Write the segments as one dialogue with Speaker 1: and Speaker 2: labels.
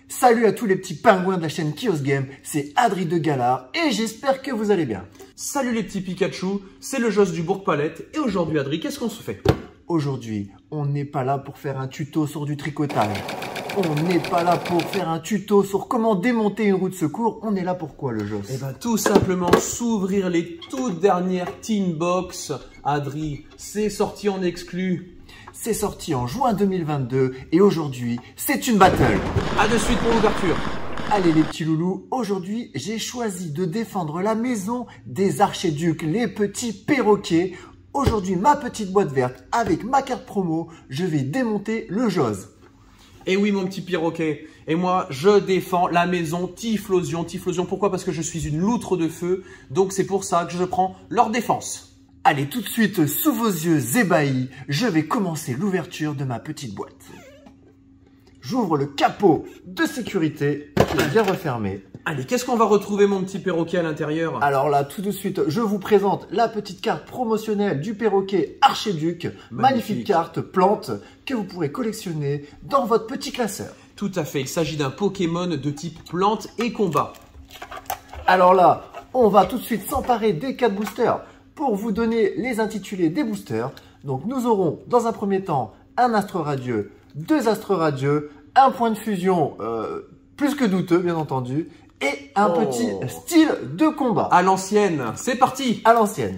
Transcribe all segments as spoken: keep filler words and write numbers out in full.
Speaker 1: Salut à tous les petits pingouins de la chaîne Kios Game, c'est Adri de Galard et j'espère que vous allez bien.
Speaker 2: Salut les petits Pikachu, c'est le Joss du Bourg-Palette et aujourd'hui Adri, qu'est-ce qu'on se fait?
Speaker 1: Aujourd'hui, on n'est pas là pour faire un tuto sur du tricotage. On n'est pas là pour faire un tuto sur comment démonter une roue de secours. On est là pour quoi, le Joss?
Speaker 2: Eh ben tout simplement s'ouvrir les toutes dernières Teen Box. Adri, c'est sorti en exclu.
Speaker 1: C'est sorti en juin deux mille vingt-deux et aujourd'hui, c'est une battle.
Speaker 2: À de suite pour l'ouverture.
Speaker 1: Allez les petits loulous, aujourd'hui j'ai choisi de défendre la maison des archiducs, les petits perroquets. Aujourd'hui, ma petite boîte verte avec ma carte promo, je vais démonter le Joss.
Speaker 2: Et oui mon petit perroquet, et moi je défends la maison Typhlosion. Typhlosion, pourquoi? Parce que je suis une loutre de feu, donc c'est pour ça que je prends leur défense.
Speaker 1: Allez, tout de suite, sous vos yeux ébahis, je vais commencer l'ouverture de ma petite boîte. J'ouvre le capot de sécurité qui est bien refermé.
Speaker 2: Allez, qu'est-ce qu'on va retrouver mon petit perroquet à l'intérieur?
Speaker 1: Alors là, tout de suite, je vous présente la petite carte promotionnelle du perroquet Archiduc. Magnifique, Magnifique carte plante que vous pourrez collectionner dans votre petit classeur.
Speaker 2: Tout à fait, il s'agit d'un Pokémon de type plante et combat.
Speaker 1: Alors là, on va tout de suite s'emparer des quatre boosters pour vous donner les intitulés des boosters. Donc nous aurons dans un premier temps un astre radieux, deux astres radieux, un point de fusion euh, plus que douteux bien entendu, et un oh. petit style de combat.
Speaker 2: À l'ancienne, c'est parti.
Speaker 1: À l'ancienne.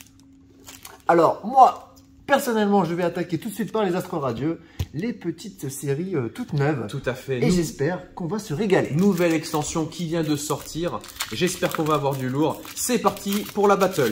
Speaker 1: Alors moi, personnellement, je vais attaquer tout de suite par les astres radieux, les petites séries euh, toutes neuves.
Speaker 2: Tout à fait.
Speaker 1: Et
Speaker 2: Nous...
Speaker 1: j'espère qu'on va se régaler.
Speaker 2: Nouvelle extension qui vient de sortir. J'espère qu'on va avoir du lourd. C'est parti pour la battle.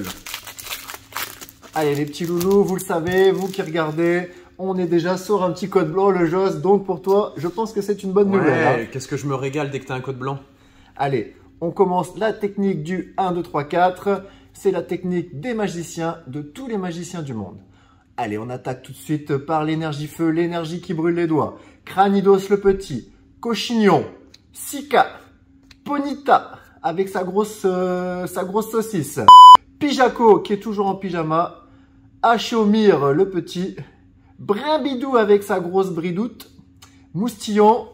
Speaker 1: Allez les petits loulous, vous le savez, vous qui regardez, on est déjà sur un petit code blanc, le Joss. Donc pour toi, je pense que c'est une bonne
Speaker 2: ouais,
Speaker 1: nouvelle. Hein.
Speaker 2: Qu'est-ce que je me régale dès que tu as un code blanc.
Speaker 1: Allez, on commence la technique du un, deux, trois, quatre. C'est la technique des magiciens, de tous les magiciens du monde. Allez, on attaque tout de suite par l'énergie feu, l'énergie qui brûle les doigts. Cranidos le petit, Cochignon, Sika, Ponita avec sa grosse, euh, sa grosse saucisse. Pijaco qui est toujours en pyjama. Achomir le petit. Brimbidou avec sa grosse bridoute. Moustillon.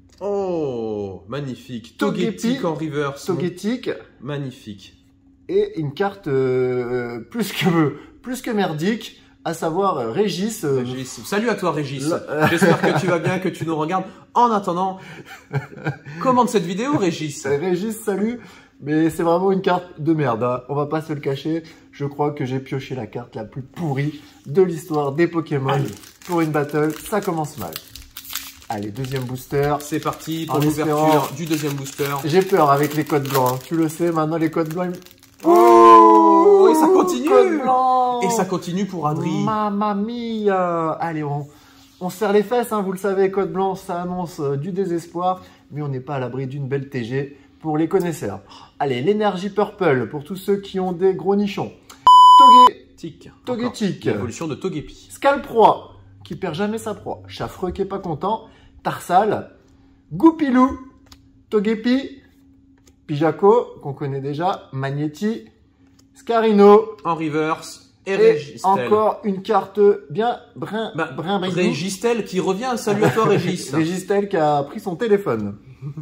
Speaker 2: Oh, magnifique. Togetic en reverse.
Speaker 1: Togetic.
Speaker 2: Magnifique.
Speaker 1: Et une carte euh, plus, que, plus que merdique, à savoir euh, Régis. Euh,
Speaker 2: Régis. Salut à toi Régis. Le... J'espère que tu vas bien, que tu nous regardes. En attendant, commente cette vidéo Régis.
Speaker 1: Régis, salut. Mais c'est vraiment une carte de merde, hein. On va pas se le cacher. Je crois que j'ai pioché la carte la plus pourrie de l'histoire des Pokémon. Allez. Pour une battle. Ça commence mal. Allez, deuxième booster.
Speaker 2: C'est parti pour l'ouverture du deuxième booster.
Speaker 1: J'ai peur avec les codes blancs. Hein. Tu le sais, maintenant les codes blancs... Ils...
Speaker 2: Oh, et ça continue.
Speaker 1: Code blanc.
Speaker 2: Et ça continue pour Adri.
Speaker 1: Mamma mia. Allez, on, on se serre les fesses. Hein. Vous le savez, code blanc, ça annonce euh, du désespoir. Mais on n'est pas à l'abri d'une belle T G. Pour les connaisseurs. Allez, l'énergie purple pour tous ceux qui ont des gros nichons.
Speaker 2: Togetic.
Speaker 1: Togetic.
Speaker 2: L'évolution de Togepi.
Speaker 1: Scalproie, qui perd jamais sa proie. Chaffreux qui est pas content. Tarsal. Goupilou. Togepi. Pijaco, qu'on connaît déjà. Magnéti. Scarino.
Speaker 2: En reverse. Et, et Régistel.
Speaker 1: Encore une carte bien brin,
Speaker 2: bah,
Speaker 1: brin, brin
Speaker 2: Régistel qui revient. Salut à toi Régis.
Speaker 1: Régistel qui a pris son téléphone.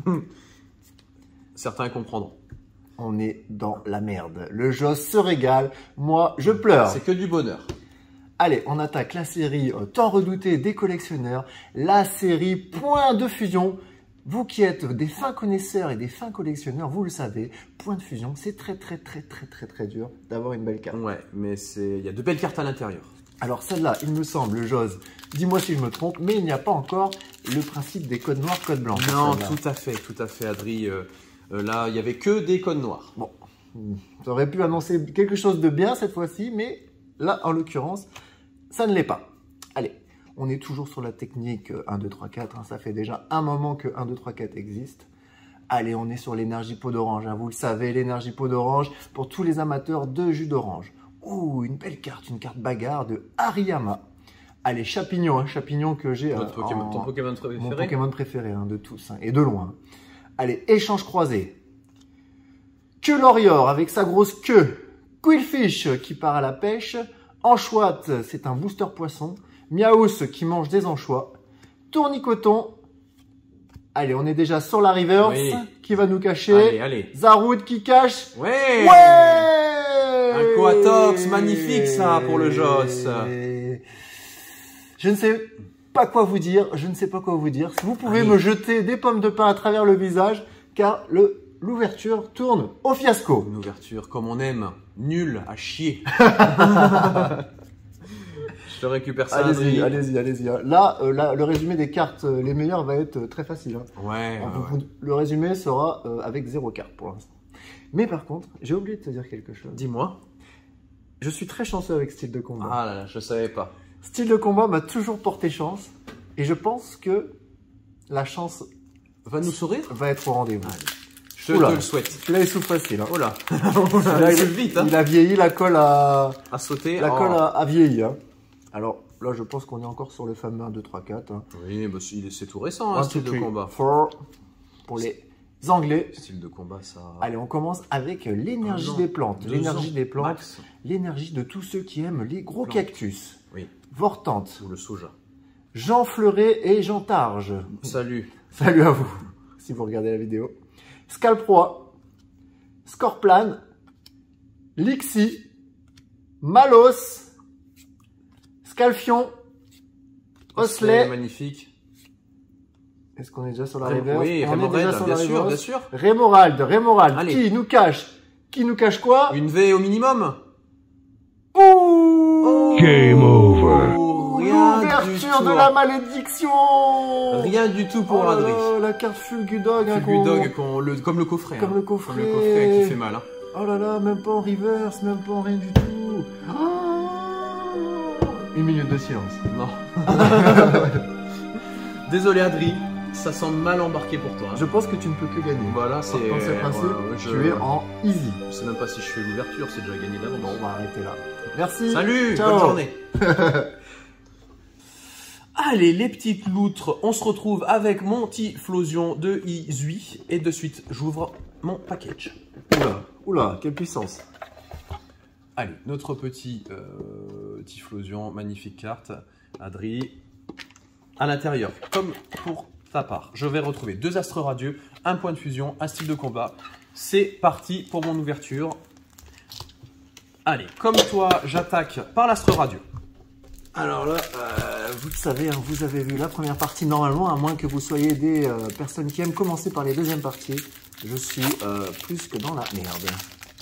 Speaker 2: Certains comprendront.
Speaker 1: On est dans la merde. Le Joss se régale. Moi, je pleure.
Speaker 2: C'est que du bonheur.
Speaker 1: Allez, on attaque la série euh, tant redoutée des collectionneurs. La série Point de Fusion. Vous qui êtes des fins connaisseurs et des fins collectionneurs, vous le savez, Point de Fusion, c'est très, très, très, très, très, très dur d'avoir une belle carte.
Speaker 2: Ouais, mais c'est, il y a de belles cartes à l'intérieur.
Speaker 1: Alors celle-là, il me semble, Joss, dis-moi si je me trompe, mais il n'y a pas encore le principe des codes noirs, codes blancs.
Speaker 2: Non, tout à fait, tout à fait, Adri. Euh... Euh, là, il n'y avait que des codes noirs.
Speaker 1: Bon, ça aurait pu annoncer quelque chose de bien cette fois-ci, mais là, en l'occurrence, ça ne l'est pas. Allez, on est toujours sur la technique un, deux, trois, quatre. Hein, ça fait déjà un moment que un, deux, trois, quatre existe. Allez, on est sur l'énergie peau d'orange. Hein, vous le savez, l'énergie peau d'orange pour tous les amateurs de jus d'orange. Ouh, une belle carte, une carte bagarre de Hariyama. Allez, Chapignon, hein, Chapignon que j'ai... Euh,
Speaker 2: Pokémon, ton Pokémon préféré.
Speaker 1: Mon Pokémon préféré, hein, de tous, hein, et de loin. Allez, échange croisé. Queulorior avec sa grosse queue. Quillfish qui part à la pêche. Anchoite, c'est un booster poisson. Miaous qui mange des anchois. Tournicoton Allez, on est déjà sur la reverse.
Speaker 2: Oui.
Speaker 1: Qui va nous cacher?
Speaker 2: Allez, allez.
Speaker 1: Zaroud qui cache.
Speaker 2: Ouais.
Speaker 1: Ouais.
Speaker 2: Un Coatox, magnifique ça pour le Joss.
Speaker 1: Je ne sais pas quoi vous dire. Je ne sais pas quoi vous dire. Vous pouvez
Speaker 2: Allez.
Speaker 1: me jeter des pommes de pain à travers le visage, car le l'ouverture tourne au fiasco.
Speaker 2: Une ouverture comme on aime, nulle à chier. Je te récupère ça.
Speaker 1: Allez-y,
Speaker 2: Adrien.
Speaker 1: allez-y, allez-y. Là, euh, là, le résumé des cartes euh, les meilleures va être euh, très facile. Hein.
Speaker 2: Ouais,
Speaker 1: Alors,
Speaker 2: ouais,
Speaker 1: vous-
Speaker 2: ouais.
Speaker 1: Le résumé sera euh, avec zéro carte pour l'instant. Mais par contre, j'ai oublié de te dire quelque chose.
Speaker 2: Dis-moi.
Speaker 1: Je suis très chanceux avec style de combat.
Speaker 2: Ah là là, je savais pas.
Speaker 1: Style de combat m'a toujours porté chance. Et je pense que la chance
Speaker 2: Va nous sourire.
Speaker 1: va être au rendez-vous.
Speaker 2: Allez. Je
Speaker 1: Oula.
Speaker 2: te le souhaite.
Speaker 1: Celui-là, il souffle facile. Hein.
Speaker 2: Oh là.
Speaker 1: Celui-là,
Speaker 2: Il
Speaker 1: il,
Speaker 2: souffle vite, hein.
Speaker 1: il a vieilli, la colle a,
Speaker 2: À sauter.
Speaker 1: la
Speaker 2: oh.
Speaker 1: colle a, a vieilli. Hein. Alors là, je pense qu'on est encore sur le fameux un, deux, trois, quatre. Hein.
Speaker 2: Oui, bah, c'est c'est tout récent, hein,
Speaker 1: un,
Speaker 2: style
Speaker 1: two,
Speaker 2: de
Speaker 1: three,
Speaker 2: combat.
Speaker 1: four. Pour les Anglais.
Speaker 2: Style de combat, ça.
Speaker 1: Allez, on commence avec l'énergie
Speaker 2: Un an,
Speaker 1: des plantes.
Speaker 2: deux
Speaker 1: L'énergie
Speaker 2: ans,
Speaker 1: des plantes.
Speaker 2: max.
Speaker 1: L'énergie de tous ceux qui aiment les gros
Speaker 2: Plantes.
Speaker 1: cactus.
Speaker 2: Oui.
Speaker 1: Vortante.
Speaker 2: Ou le soja.
Speaker 1: Jean Fleuret et Jean Targe.
Speaker 2: Salut.
Speaker 1: Salut à vous, si vous regardez la vidéo. Scalproie. Scorplan. Lixi. Malos. Scalfion. Osley.
Speaker 2: Magnifique.
Speaker 1: Est-ce qu'on est déjà sur la
Speaker 2: Ré-
Speaker 1: reverse?
Speaker 2: Oui,
Speaker 1: On est déjà
Speaker 2: Rémorel,
Speaker 1: sur
Speaker 2: bien
Speaker 1: la
Speaker 2: sûr,
Speaker 1: reverse.
Speaker 2: bien sûr.
Speaker 1: Rémorald, Rémorald.
Speaker 2: Allez.
Speaker 1: Qui nous cache? Qui nous cache quoi?
Speaker 2: Une V au minimum.
Speaker 1: Ouh
Speaker 3: Game over.
Speaker 2: Oh, rien du
Speaker 1: L'ouverture
Speaker 2: tout.
Speaker 1: de la malédiction.
Speaker 2: Rien du tout pour
Speaker 1: Oh là
Speaker 2: Adri.
Speaker 1: là, la carte Fulgudog. hein, qu'on-
Speaker 2: Fulgudog, qu'on- le- comme le coffret.
Speaker 1: Comme
Speaker 2: hein.
Speaker 1: le coffret.
Speaker 2: Comme le coffret qui fait mal. Hein.
Speaker 1: Oh là là, même pas en reverse, même pas en rien du tout. Oh Une minute de silence.
Speaker 2: Non. Désolé Adri, ça semble mal embarqué pour toi. hein.
Speaker 1: Je pense que tu ne peux que gagner.
Speaker 2: Voilà, c'est.
Speaker 1: Dans ce principe,
Speaker 2: ouais, ouais, je...
Speaker 1: tu es en easy.
Speaker 2: Je sais même pas si je fais l'ouverture, c'est déjà gagné d'avance.
Speaker 1: Bon, on va arrêter là. Merci.
Speaker 2: Salut,
Speaker 1: Ciao.
Speaker 2: bonne journée. Allez, les petites loutres, on se retrouve avec mon Typhlosion de Izui. Et de suite, j'ouvre mon package.
Speaker 1: Oula, oula, quelle puissance.
Speaker 2: Allez, notre petit euh, Typhlosion, magnifique carte. Adri, à l'intérieur, comme pour ta part, je vais retrouver deux astres radieux, un point de fusion, un style de combat. C'est parti pour mon ouverture. Allez, comme toi, j'attaque par l'astre radieux.
Speaker 1: Alors là, euh, vous le savez, hein, vous avez vu la première partie. Normalement, à moins que vous soyez des euh, personnes qui aiment commencer par les deuxièmes parties, je suis euh, plus que dans la merde.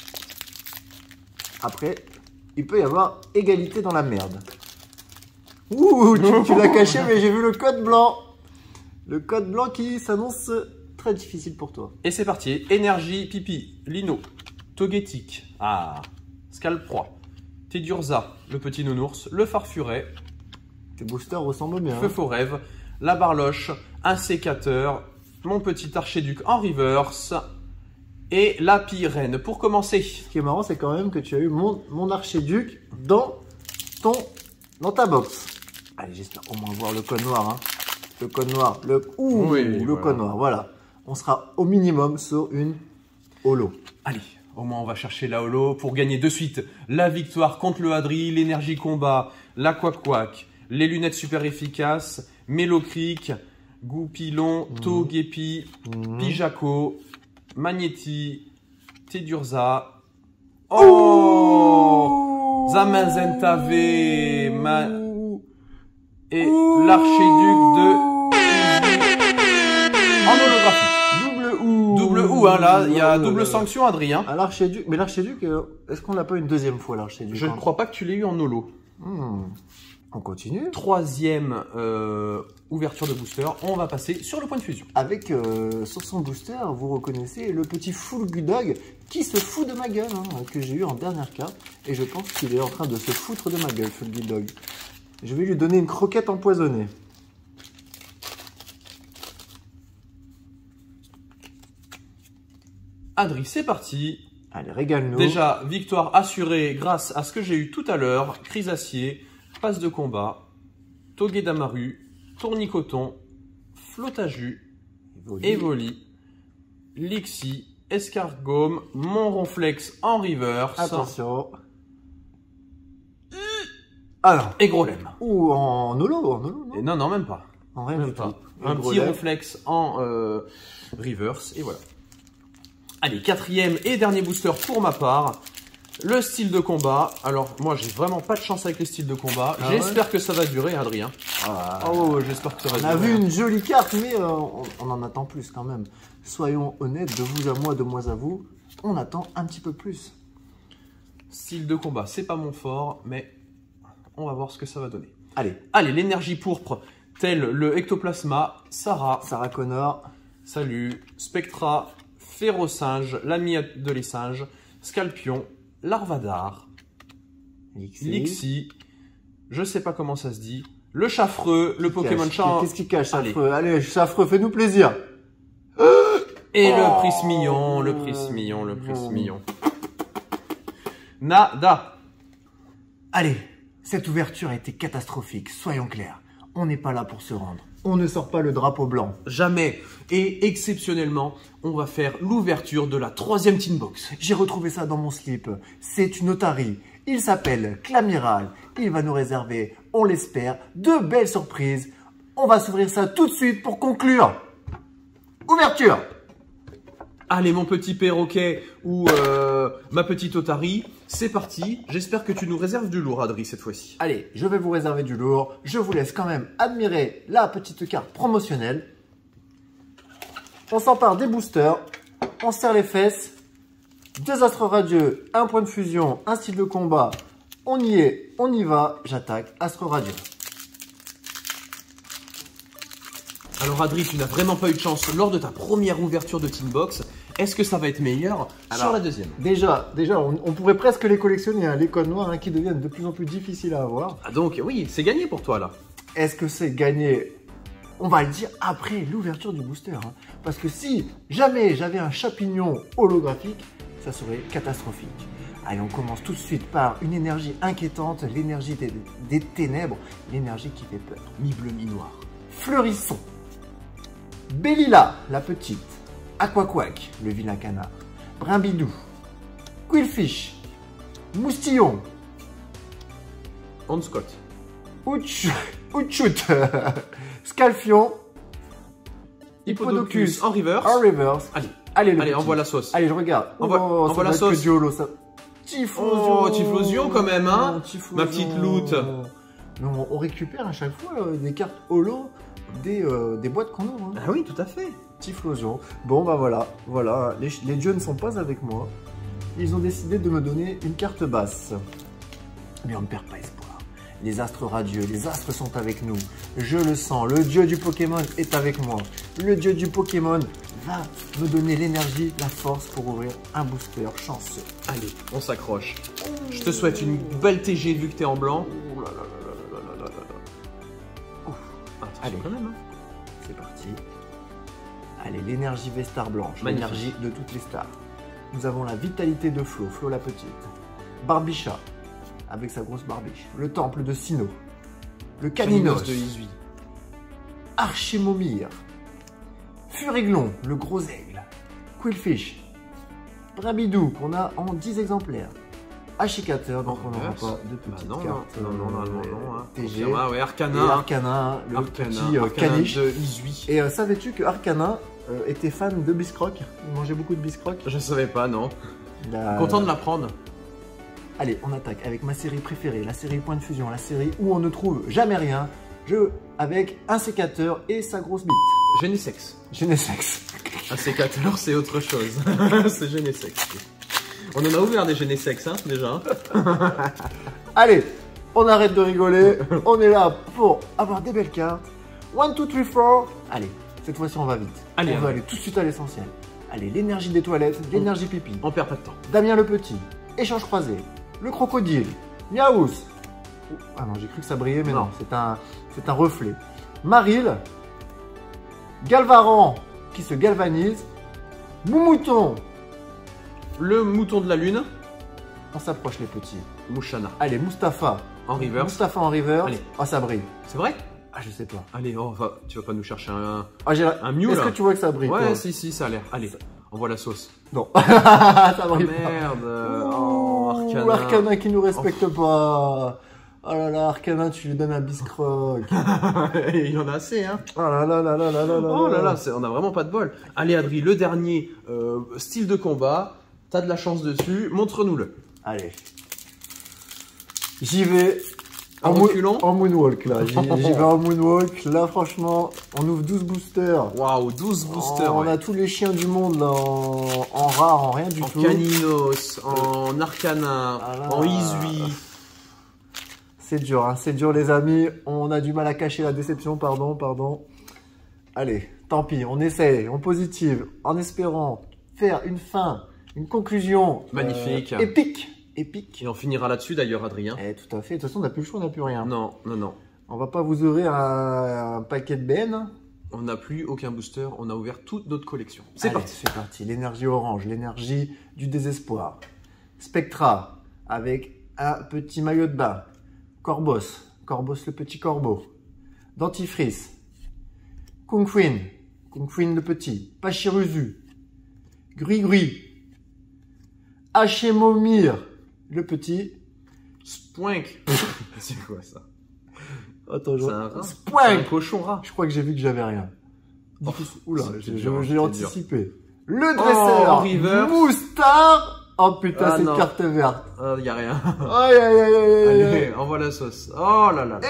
Speaker 1: Après, il peut y avoir égalité dans la merde. Ouh, tu, tu l'as caché, mais j'ai vu le code blanc. Le code blanc qui s'annonce très difficile pour toi.
Speaker 2: Et c'est parti. Énergie, Pipi, Lino, Togetic, ah, Scalproie, Tedurza, le petit nounours, le Farfuret,
Speaker 1: Tes boosters ressemblent bien.
Speaker 2: Feu faux rêve, la Barloche, un sécateur, mon petit Archéduc en reverse et la Pyrène. Pour commencer,
Speaker 1: Ce qui est marrant, c'est quand même que tu as eu mon, mon archéduc dans, ton, dans ta box. Allez, j'espère au moins voir le code noir. Hein. Le code noir. Le, ouh,
Speaker 2: Oui,
Speaker 1: le
Speaker 2: voilà.
Speaker 1: code noir. Voilà. On sera au minimum sur une holo.
Speaker 2: allez, au moins on va chercher la holo pour gagner de suite la victoire contre le Hadri, l'énergie combat, la Quack-Quack, les lunettes super efficaces, Mélocric, Goupilon, Togepi,
Speaker 1: Mhm.
Speaker 2: Pijaco, Magnéti, Tedurza, oh, Zamazentave, Ma... et l'archiduc de en holographie.
Speaker 1: Double ou.
Speaker 2: Double ou, hein, là, il y a double sanction, Adrien.
Speaker 1: À l'archéduc. Mais l'archéduc, euh, est-ce qu'on l'a pas une deuxième fois, l'archéduc?
Speaker 2: Je ne crois pas que tu l'aies eu en holo.
Speaker 1: Hmm. On continue.
Speaker 2: Troisième euh, ouverture de booster, on va passer sur le point de fusion.
Speaker 1: Avec, euh, sur son booster, vous reconnaissez le petit Fulgudog qui se fout de ma gueule, hein, que j'ai eu en dernière carte. Et je pense qu'il est en train de se foutre de ma gueule, Fulgudog. Je vais lui donner une croquette empoisonnée.
Speaker 2: Adri, c'est parti.
Speaker 1: Allez, régale-nous.
Speaker 2: Déjà, victoire assurée grâce à ce que j'ai eu tout à l'heure. Crisacier, passe de combat, Togedamaru, Tournicoton, Flotaju,
Speaker 1: Evoli.
Speaker 2: Evoli, Lixi, Escargome, Monronflex en reverse.
Speaker 1: Attention. Alors.
Speaker 2: Et Grolem.
Speaker 1: Ou en holo, en holo, non?
Speaker 2: Et non, non, même pas.
Speaker 1: En rien
Speaker 2: Même
Speaker 1: du
Speaker 2: pas.
Speaker 1: tout.
Speaker 2: Un
Speaker 1: Le
Speaker 2: petit
Speaker 1: relais.
Speaker 2: réflexe en euh, reverse et voilà. Allez, quatrième et dernier booster pour ma part. Le style de combat. Alors, moi, j'ai vraiment pas de chance avec les styles de combat.
Speaker 1: Ah
Speaker 2: j'espère
Speaker 1: ouais
Speaker 2: que ça va durer, Adrien.
Speaker 1: Ah,
Speaker 2: Oh, j'espère que ça va
Speaker 1: on
Speaker 2: durer.
Speaker 1: a vu une jolie carte, mais euh, on, on en attend plus quand même. Soyons honnêtes, de vous à moi, de moi à vous, on attend un petit peu plus.
Speaker 2: Style de combat, c'est pas mon fort, mais on va voir ce que ça va donner.
Speaker 1: Allez,
Speaker 2: Allez, l'énergie pourpre, tel le ectoplasma, Sarah,
Speaker 1: Sarah Connor,
Speaker 2: salut, Spectra, Férocinge, l'ami de les singes, Scalpion, Larvadar,
Speaker 1: Lixie.
Speaker 2: Lixie, je sais pas comment ça se dit, le Chaffreux, le Pokémon
Speaker 1: Cache-
Speaker 2: Chat,
Speaker 1: Qu'est-ce qui cache,
Speaker 2: Allez.
Speaker 1: Chaffreux? Allez, Chaffreux, fais-nous plaisir.
Speaker 2: et
Speaker 1: Oh.
Speaker 2: le Prismillon, le Prismillon, le Prismillon. Nada.
Speaker 1: Allez, cette ouverture a été catastrophique, soyons clairs. On n'est pas là pour se rendre. On ne sort pas le drapeau blanc.
Speaker 2: Jamais. Et exceptionnellement, on va faire l'ouverture de la troisième Teen Box.
Speaker 1: J'ai retrouvé ça dans mon slip. C'est une otarie. Il s'appelle Clamiral. Il va nous réserver, on l'espère, de belles surprises. On va s'ouvrir ça tout de suite pour conclure. Ouverture.
Speaker 2: Allez, mon petit perroquet ou euh, ma petite otarie, c'est parti. J'espère que tu nous réserves du lourd, Adri, cette fois-ci.
Speaker 1: Allez, je vais vous réserver du lourd. Je vous laisse quand même admirer la petite carte promotionnelle. On s'empare des boosters. On serre les fesses. Deux astres radieux, un point de fusion, un style de combat. On y est, on y va. J'attaque astre radieux.
Speaker 2: Alors, Adri, tu n'as vraiment pas eu de chance lors de ta première ouverture de Teen Box. Est-ce que ça va être meilleur sur
Speaker 1: Alors,
Speaker 2: la deuxième?
Speaker 1: Déjà, déjà on, on pourrait presque les collectionner, hein, les codes noirs hein, qui deviennent de plus en plus difficiles à avoir.
Speaker 2: Ah donc, oui, c'est gagné pour toi, là.
Speaker 1: Est-ce que c'est gagné? On va le dire après l'ouverture du booster. Hein. Parce que si jamais j'avais un champignon holographique, ça serait catastrophique. Allez, on commence tout de suite par une énergie inquiétante, l'énergie des, des ténèbres, l'énergie qui fait peur.
Speaker 2: Mi-bleu, mi-noir.
Speaker 1: Fleurisson. Bellila, la petite. Aquaquack, le vilain canard. Brimbidou. Quillfish. Moustillon.
Speaker 2: Scott.
Speaker 1: Ouch, Ouchout. Scalfion.
Speaker 2: Hippodocus en reverse.
Speaker 1: En reverse.
Speaker 2: Allez,
Speaker 1: Allez, le
Speaker 2: allez,
Speaker 1: petit.
Speaker 2: envoie la sauce.
Speaker 1: Allez, je regarde.
Speaker 2: Envoie-
Speaker 1: Oh, ça
Speaker 2: envoie
Speaker 1: va
Speaker 2: la
Speaker 1: être que
Speaker 2: sauce.
Speaker 1: du holo, ça. Tiflosion.
Speaker 2: Oh, Tiflosion quand même, hein.
Speaker 1: Tiflosion.
Speaker 2: Ma petite loot.
Speaker 1: Mais on, on récupère à chaque fois euh, des cartes holo des, euh, des boîtes qu'on ouvre. Hein.
Speaker 2: Ah oui, tout à fait.
Speaker 1: Tiflosion. Bon, bah voilà. Voilà. Les, les dieux ne sont pas avec moi. Ils ont décidé de me donner une carte basse. Mais on ne perd pas espoir. Les astres radieux, les astres sont avec nous. Je le sens. Le dieu du Pokémon est avec moi. Le dieu du Pokémon va me donner l'énergie, la force pour ouvrir un booster chanceux.
Speaker 2: Allez, on s'accroche. Je te souhaite une belle T G vu que t'es en blanc.
Speaker 1: Ouh là là là là là là là là. Ouf.
Speaker 2: Attention
Speaker 1: Allez.
Speaker 2: quand même. Hein.
Speaker 1: C'est parti. Allez, l'énergie Vestar blanche,
Speaker 2: Magnifique.
Speaker 1: l'énergie de toutes les stars. Nous avons la vitalité de Flo, Flo la petite. Barbicha, avec sa grosse barbiche. Le temple de Sinnoh. Le Caninos.
Speaker 2: de Izui.
Speaker 1: Archimomir. Furiglon, le gros aigle. Quillfish. Brabidou, qu'on a en dix exemplaires. Achicateur, donc on n'aura
Speaker 2: Reverse.
Speaker 1: pas de
Speaker 2: Bah
Speaker 1: petites
Speaker 2: non,
Speaker 1: cartes.
Speaker 2: non, non,
Speaker 1: euh,
Speaker 2: normalement non. Hein.
Speaker 1: T G.
Speaker 2: Confirma, ouais,
Speaker 1: Et
Speaker 2: Arcana. hein.
Speaker 1: Arcana, le
Speaker 2: Arcana,
Speaker 1: petit euh,
Speaker 2: Arcana
Speaker 1: caniche.
Speaker 2: de Izui.
Speaker 1: Et euh, savais-tu que Arcana euh, était fan de biscroc? Il mangeait beaucoup de biscroc.
Speaker 2: Je savais pas, non.
Speaker 1: Il a-
Speaker 2: Content de l'apprendre.
Speaker 1: Allez, on attaque avec ma série préférée, la série Point de Fusion, la série où on ne trouve jamais rien. Jeu avec un sécateur et sa grosse bite.
Speaker 2: Genesex.
Speaker 1: Genesex.
Speaker 2: Un sécateur, c'est autre chose. C'est Genesex. On en a ouvert des Genesex, hein, déjà.
Speaker 1: Allez, on arrête de rigoler. On est là pour avoir des belles cartes. one, two, three, four. Allez, cette fois-ci on va vite.
Speaker 2: Allez,
Speaker 1: on va
Speaker 2: allez.
Speaker 1: aller tout de suite à l'essentiel. Allez, l'énergie des toilettes, l'énergie pipi.
Speaker 2: On perd pas de temps.
Speaker 1: Damien le Petit, échange croisé, le crocodile, Miaous. Oh, ah non, j'ai cru que ça brillait, mais non,
Speaker 2: Non.
Speaker 1: c'est un, c'est un reflet. Maril, Galvaran qui se galvanise, Moumouton.
Speaker 2: Le mouton de la lune.
Speaker 1: On s'approche les petits.
Speaker 2: Mouchana.
Speaker 1: Allez, Mustapha.
Speaker 2: En reverse.
Speaker 1: Mustapha en reverse.
Speaker 2: Allez.
Speaker 1: Ah, ça brille.
Speaker 2: C'est vrai?
Speaker 1: Ah, je sais pas.
Speaker 2: Allez, oh, va- tu vas pas nous chercher un,
Speaker 1: Ah, j'ai la-
Speaker 2: un Mew
Speaker 1: Est-ce
Speaker 2: là
Speaker 1: que tu vois que ça brille
Speaker 2: Ouais,
Speaker 1: toi
Speaker 2: si, si, ça a l'air. Allez, envoie la sauce.
Speaker 1: Non, ça
Speaker 2: Oh
Speaker 1: brille pas.
Speaker 2: merde.
Speaker 1: Ouh,
Speaker 2: Oh, Arcana.
Speaker 1: Arcana qui nous respecte pas. Oh là là, Arcana, tu lui donnes un biscroc.
Speaker 2: Il y en a assez, hein.
Speaker 1: Oh là là là là là là là.
Speaker 2: Oh là là, c'est- on a vraiment pas de bol. Allez, Adri, le dernier euh, style de combat. T'as de la chance dessus. Montre-nous-le.
Speaker 1: Allez. J'y vais.
Speaker 2: En
Speaker 1: mou-
Speaker 2: reculant
Speaker 1: En moonwalk, là. J'y j'y vais en moonwalk. Là, franchement, on ouvre douze boosters.
Speaker 2: Waouh, douze boosters.
Speaker 1: On
Speaker 2: ouais.
Speaker 1: a tous les chiens du monde, là, en, en rare, en rien du
Speaker 2: En
Speaker 1: tout.
Speaker 2: Caninos, en Arcana,
Speaker 1: Ah là.
Speaker 2: en Izui.
Speaker 1: C'est dur, hein, c'est dur, les amis. On a du mal à cacher la déception, pardon, pardon. Allez, tant pis, on essaye, on positive, en espérant faire une fin, une conclusion.
Speaker 2: Magnifique.
Speaker 1: euh, épique. Épique.
Speaker 2: Et on finira là-dessus d'ailleurs, Adrien.
Speaker 1: Eh, tout à fait. De toute façon, on n'a plus le choix, on n'a plus rien.
Speaker 2: Non, non, non.
Speaker 1: On va pas vous ouvrir un, un paquet de bennes.
Speaker 2: On n'a plus aucun booster. On a ouvert toute notre collection. C'est
Speaker 1: Allez,
Speaker 2: parti.
Speaker 1: c'est parti. L'énergie orange, l'énergie du désespoir. Spectra, avec un petit maillot de bain. Corbos, Corbos le petit corbeau. Dentifrice. Kung Fuin, Kung Fuin le petit. Pachiruzu. Grui Grui. Hachemomir le petit.
Speaker 2: Spoink. C'est quoi ça?
Speaker 1: Attends, je
Speaker 2: C'est un rat. C'est un
Speaker 1: Spoink.
Speaker 2: cochon rat.
Speaker 1: Je crois que j'ai vu que j'avais rien. Difficile. Oula,
Speaker 2: c'est
Speaker 1: j'ai
Speaker 2: dur,
Speaker 1: j'ai
Speaker 2: c'est
Speaker 1: anticipé. Le dresseur.
Speaker 2: en reverse.
Speaker 1: Moustar. Oh putain,
Speaker 2: Ah,
Speaker 1: c'est
Speaker 2: non.
Speaker 1: une carte verte.
Speaker 2: Ah, y a rien.
Speaker 1: Aïe aïe aïe aïe aïe.
Speaker 2: Allez, envoie la sauce. Oh là là.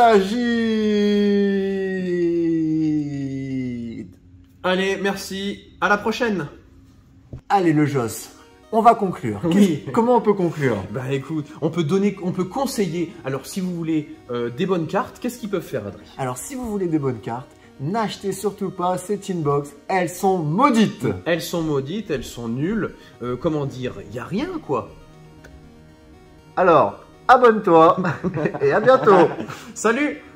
Speaker 1: Exagite.
Speaker 2: Allez, merci. À la prochaine.
Speaker 1: Allez le Joss, on va conclure.
Speaker 2: Oui.
Speaker 1: Qu'est-ce- Comment on peut conclure?
Speaker 2: Bah écoute, on peut donner, on peut conseiller. Alors si vous voulez euh, des bonnes cartes, qu'est-ce qu'ils peuvent faire, Adri?
Speaker 1: Alors si vous voulez des bonnes cartes, n'achetez surtout pas ces tin box, elles sont maudites.
Speaker 2: Elles sont maudites, elles sont nulles. Euh, comment dire? Y a rien quoi.
Speaker 1: Alors, abonne-toi et à bientôt.
Speaker 2: Salut!